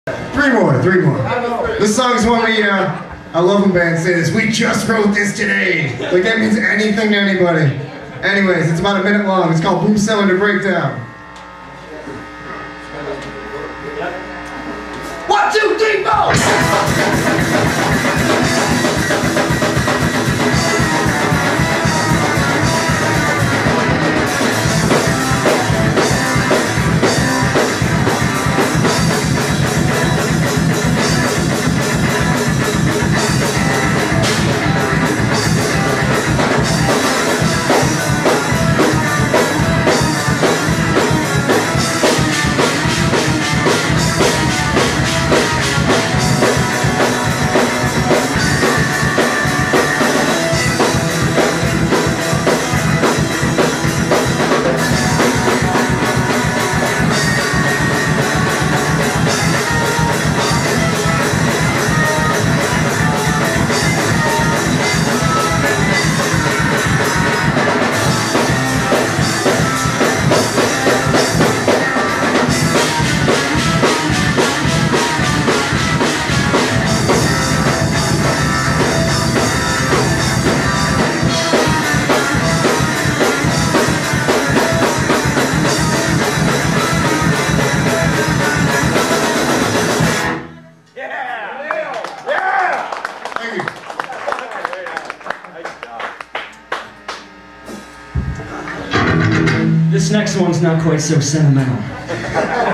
Three more. This song's one I love when bands say this. We just wrote this today. Like that means anything to anybody. Anyways, it's about a minute long. It's called Boom Cylinder Breakdown. 1, 2, 3, 4! This next one's not quite so sentimental.